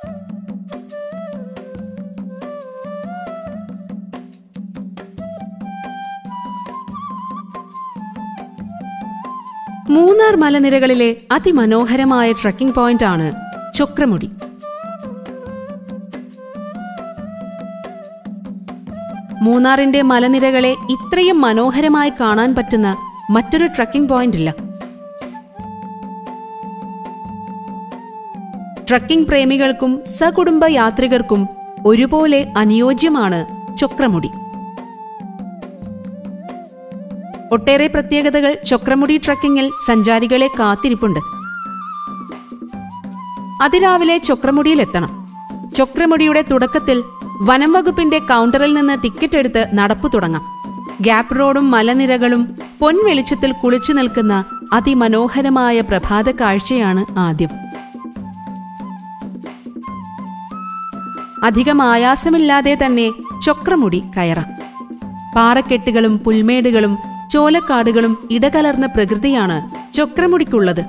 മൂന്നാർ മലനിരകളിലെ അതിമനോഹരമായ ട്രക്കിംഗ് പോയിന്റാണ് ചൊക്രമുടി. മൂന്നാറിന്റെ മലനിരകളെ ഇത്രയും മനോഹരമായി കാണാൻ പറ്റുന്ന മറ്റൊരു ട്രക്കിംഗ് പോയിന്റ് ഇല്ല. ട്രക്കിംഗ് പ്രേമികൾക്കും സകുടുംബ യാത്രികർക്കും ഒരുപോലെ അനുയോജ്യമാണ് ചൊക്രമുടി. ഒട്ടേറെ പ്രത്യേകതകൾ ചൊക്രമുടി ട്രക്കിങ്ങിൽ സഞ്ചാരികളെ കാത്തിരിപ്പുണ്ട്. അതിരാവിലെ ചൊക്രമുടിയിലെത്തണം. ചൊക്രമുടിയുടെ തുടക്കത്തിൽ വനം വകുപ്പിന്റെ കൗണ്ടറിൽ നിന്ന് ടിക്കറ്റ് എടുത്ത് നടപ്പു തുടങ്ങാം. ഗ്യാപ് റോഡും മലനിരകളും പൊൻവെളിച്ചത്തിൽ കുളിച്ചു നിൽക്കുന്ന അതിമനോഹരമായ പ്രഭാത കാഴ്ചയാണ് ആദ്യം. അധികം ആയാസമില്ലാതെ തന്നെ ചൊക്രമുടി കയറാം. പാറക്കെട്ടുകളും പുൽമേടുകളും ചോലക്കാടുകളും ഇടകലർന്ന പ്രകൃതിയാണ് ചൊക്രമുടിക്കുള്ളത്.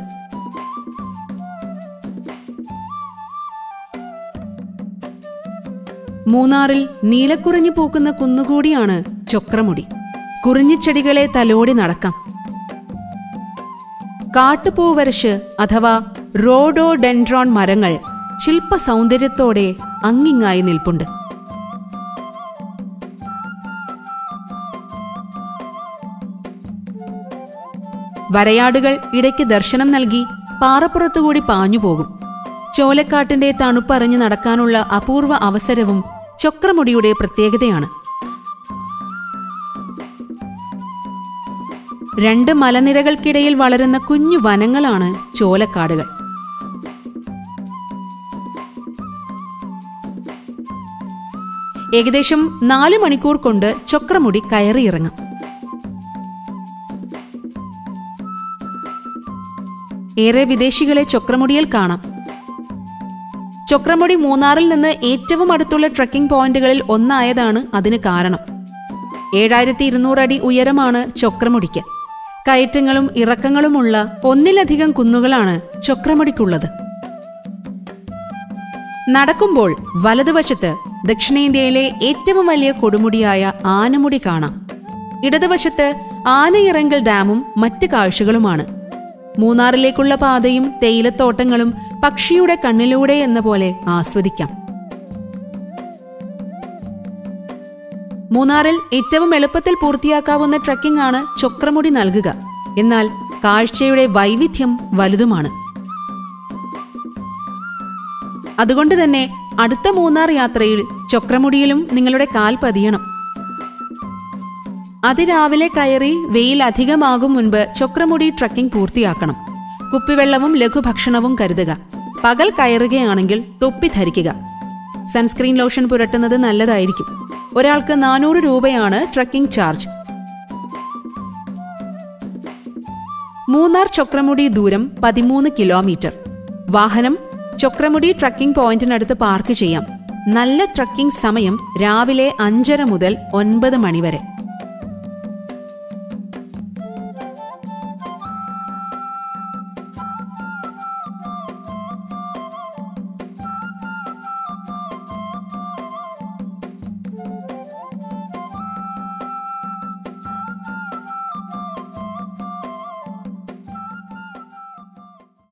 മൂന്നാറിൽ നീലക്കുറിഞ്ഞു പൂക്കുന്ന കുന്നുകൂടിയാണ് ചൊക്രമുടി. കുറിഞ്ഞിച്ചെടികളെ തലോടി നടക്കാം. കാട്ടുപൂവരശ് അഥവാ റോഡോഡെൻഡ്രോൺ മരങ്ങൾ ശില്പ സൗന്ദര്യത്തോടെ അങ്ങിങ്ങായി നിൽപ്പുണ്ട്. വരയാടുകൾ ഇടയ്ക്ക് ദർശനം നൽകി പാറപ്പുറത്തുകൂടി പാഞ്ഞുപോകും. ചോലക്കാട്ടിന്റെ തണുപ്പറിഞ്ഞു നടക്കാനുള്ള അപൂർവ അവസരവും ചൊക്രമുടിയുടെ പ്രത്യേകതയാണ്. രണ്ട് മലനിരകൾക്കിടയിൽ വളരുന്ന കുഞ്ഞു വനങ്ങളാണ് ചോലക്കാടുകൾ. ഏകദേശം 4 മണിക്കൂർ കൊണ്ട് ചൊക്രമുടി കയറിയിറങ്ങാം. ഏറെ വിദേശികളെ ചൊക്രമുടിയിൽ കാണാം. ചൊക്രമുടി മൂന്നാറിൽ നിന്ന് ഏറ്റവും അടുത്തുള്ള ട്രക്കിംഗ് പോയിന്റുകളിൽ ഒന്നായതാണ് അതിന് കാരണം. 7200 അടി ഉയരമാണ് ചൊക്രമുടിക്ക്. കയറ്റങ്ങളും ഇറക്കങ്ങളുമുള്ള ഒന്നിലധികം കുന്നുകളാണ് ചൊക്രമുടിക്കുള്ളത്. നടക്കുമ്പോൾ വലതുവശത്ത് ദക്ഷിണേന്ത്യയിലെ ഏറ്റവും വലിയ കൊടുമുടിയായ ആനമുടി കാണാം. ഇടതുവശത്ത് ആനയിറങ്കൽ ഡാമും മറ്റ് കാഴ്ചകളുമാണ്. മൂന്നാറിലേക്കുള്ള പാതയും തേയിലത്തോട്ടങ്ങളും പക്ഷിയുടെ കണ്ണിലൂടെ എന്ന പോലെ ആസ്വദിക്കാം. മൂന്നാറിൽ ഏറ്റവും എളുപ്പത്തിൽ പൂർത്തിയാക്കാവുന്ന ട്രക്കിംഗ് ആണ് ചൊക്രമുടി നൽകുക. എന്നാൽ കാഴ്ചയുടെ വൈവിധ്യം വലുതുമാണ്. അതുകൊണ്ട് തന്നെ അടുത്ത മൂന്നാർ യാത്രയിൽ ചൊക്രമുടിയിലും നിങ്ങളുടെ കാൽ പതിയണം. അതിരാവിലെ കയറി വെയിൽ അധികമാകും മുൻപ് ചൊക്രമുടി ട്രക്കിംഗ് പൂർത്തിയാക്കണം. കുപ്പിവെള്ളവും ലഘുഭക്ഷണവും കരുതുക. പകൽ കയറുകയാണെങ്കിൽ തൊപ്പി ധരിക്കുക. സൺസ്ക്രീൻ ലോഷൻ പുരട്ടുന്നത് നല്ലതായിരിക്കും. ഒരാൾക്ക് 400 രൂപയാണ് ട്രക്കിംഗ് ചാർജ്. മൂന്നാർ ചൊക്രമുടി ദൂരം 13 കിലോമീറ്റർ. വാഹനം ചൊക്രമുടി ട്രക്കിംഗ് പോയിന്റിനടുത്ത് പാർക്ക് ചെയ്യാം. നല്ല ട്രക്കിംഗ് സമയം രാവിലെ 5:30 മുതൽ 9 മണി വരെ.